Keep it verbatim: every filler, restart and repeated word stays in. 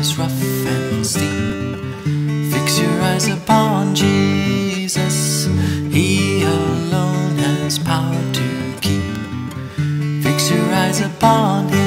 is rough and steep. Fix your eyes upon Jesus, He alone has power to keep. Fix your eyes upon Him.